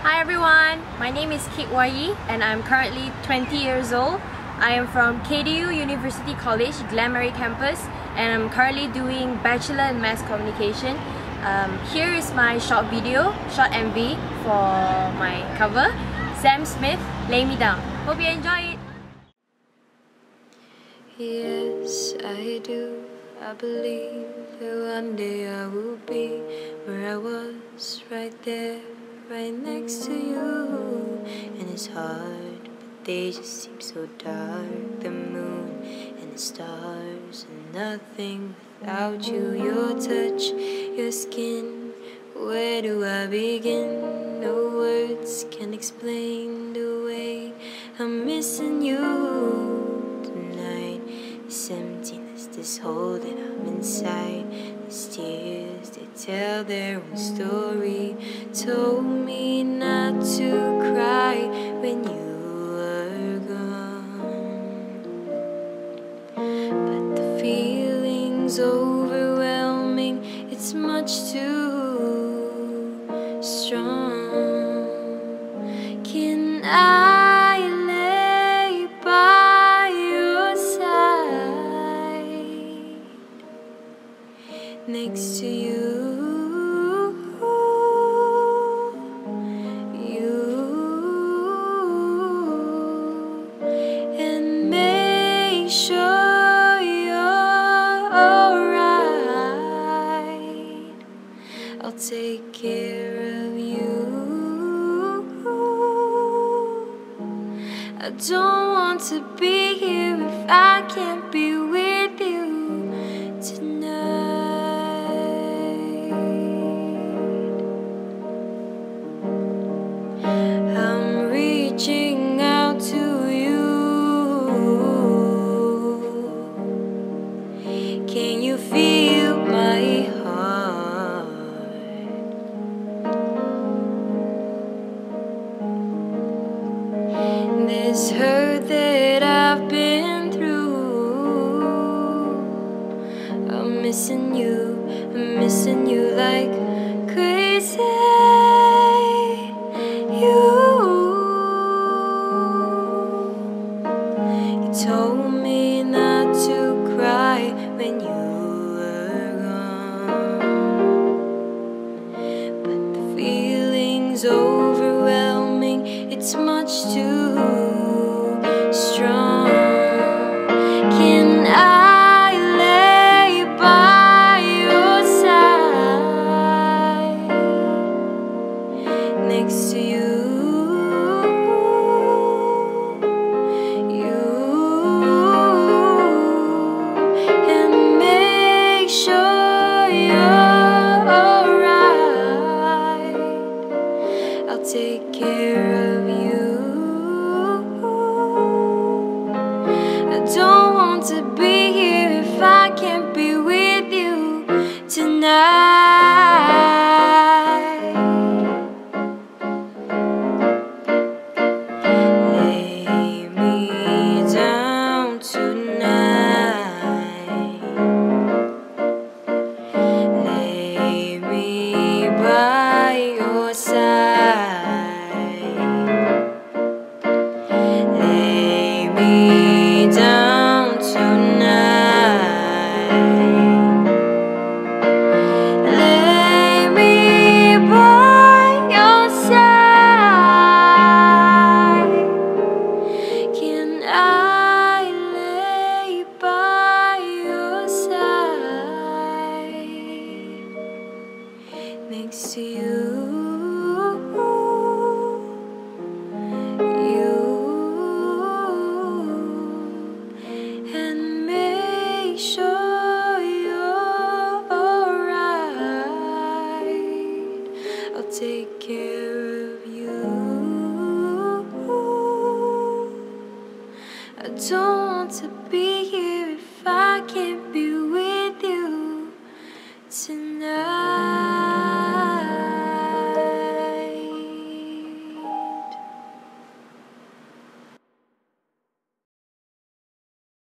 Hi everyone, my name is Whye Yee and I'm currently 20 years old. I am from KDU University College, Glenmarie campus, and I'm currently doing Bachelor in Mass Communication. Here is my short MV for my cover, Sam Smith, Lay Me Down. Hope you enjoy it! Yes, I do. I believe that one day I will be where I was, right there, right next to you. And it's hard, but they just seem so dark. The moon and the stars and nothing without you. Your touch, your skin, where do I begin? No words can explain the way I'm missing you tonight. This emptiness, this hole that I'm inside, these tears, they tell their own story. Told me not to cry when you were gone, but the feeling's overwhelming. It's much too strong. Can I lay by your side next to you? And make sure you're alright. I'll take care of you. I don't want to be here if I can't be with you tonight. I'm reaching out to you. Can you feel my heart? This hurt that I've been through, I'm missing you like crazy. You told me not to cry when you were gone, but the feeling's overwhelming. It's much too strong. Can I lay by your side next to you? And make sure you're alright. I'll take care of you. I don't want to be here if I can't be with you tonight. Lay me down tonight. Lay me by your side. Lay me down tonight. Lay me by your side. Can I lay by your side next to you?